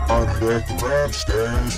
I'm back to Rap Stash.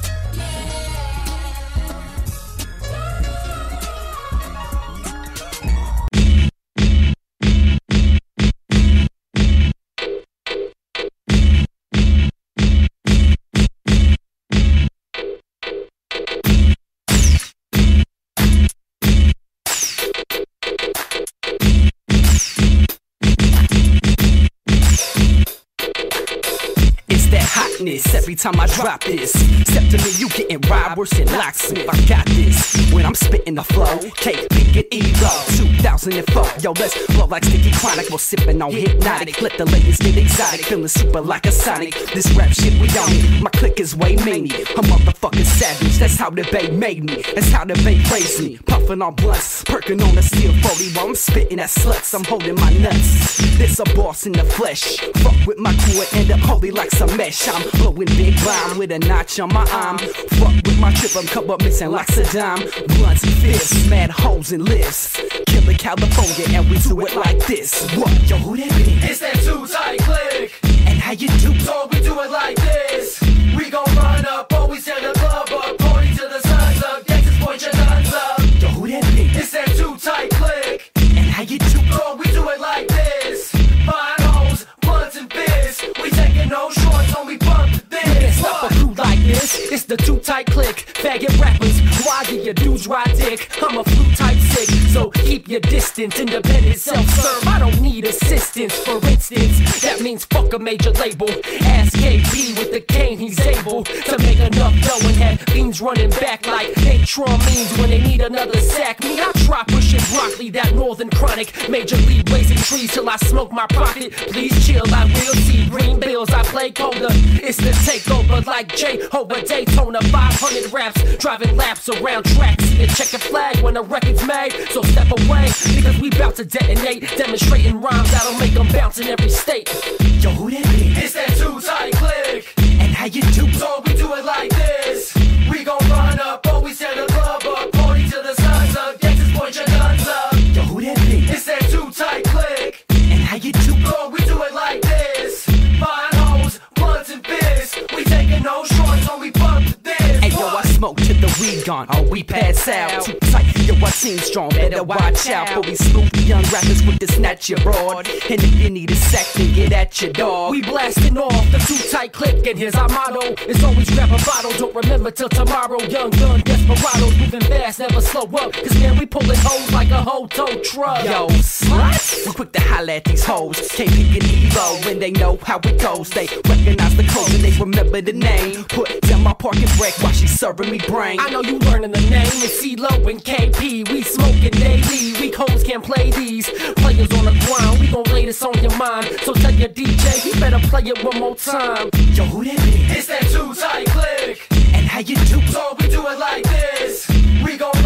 Every time I drop this, step to me, you getting ride worse than locksmith. I got this when I'm spitting the flow. Cake, pick it, ego. 2004, yo, let's blow like sticky chronic. We're sipping on hypnotic. Let the ladies get exotic, feeling super like a Sonic. This rap shit we on it. My clique is way mania. I'm motherfucking savage. That's how the Bay made me. That's how the Bay raised me. Puffing on blunts, perking on a steel 40 while I'm spitting at sluts. I'm holding my nuts. This a boss in the flesh. Fuck with my crew and end up holy like some mesh. I'm blowing big bomb with a notch on my arm. Fuck with my trip, I'm cup up missing like Saddam. Blunts, fists, mad hoes and lifts. Killer California and we do it like this. What? Yo, who that be? It's that Too Tight Click. And how you do? So we do it like this. We gon' run up, always tear the club up. Party to the suns up, Texas point your guns up. Yo, who that be? It's that Too Tight Click. And how you do? So we do it like this. Fine hoes, blunts and fists. We taking no shorts when we bump this. Stop a crew like this, it's the Too Tight Click. Faggot rappers, why do your dudes ride dick? I'm a flu type sick, so keep your distance. Independent, self-serve, I don't need assistance. For instance, that means fuck a major label. Ask KP with the cane, he's able to make enough dough and have fiends running back like Natron means when they need another sack. Me, I try pushing broccoli, that northern chronic. Major league blazing trees till I smoke my profit. Please chill, I will see green bills, I play colder. It's the takeover like J over Daytona. 500 raps, driving laps around tracks. See a checker flag when the record's made. So step away, because we bout to detonate. Demonstrating rhymes that'll make them bounce in every state. Yo, who that be? It's that Too Tight Click. And how you do? So we do it like this. We gon' run up, always tear the club up. Party to the suns up, Texas point your guns up. Yo, who that be? It's that Too Tight Click. And how you do? So we do it like this. Fine hoes, blunts and fists. We taking no shorts when we bump this. Hey yo, I smoke till the weed gone, oh we pass out. Too tight, yo I seem strong, better watch out. For we spook young rappers with the snatch your broad. And if you need a sack, then get at your dog. We blasting off the Too Tight Click, and here's our motto. It's always grab a bottle, don't remember till tomorrow. Young gun, desperados, moving fast, never slow up. Cause man, we pulling hoes like a whole tow truck. Yo, sluts, we quick to holler at these hoes. Can't pick an Evo when they know how it goes. They recognize the code and they remember the name. Put down my parking brake while she serving me brain. I know you learning the name, it's CeeLo and KP. We smoking daily, weak hoes can't play these. Players on the ground, we gon' lay this on your mind. So tell your DJ, he better play it one more time. Yo, who that be? It's that Too Tight Click. And how you do? So we do it like this. We gon'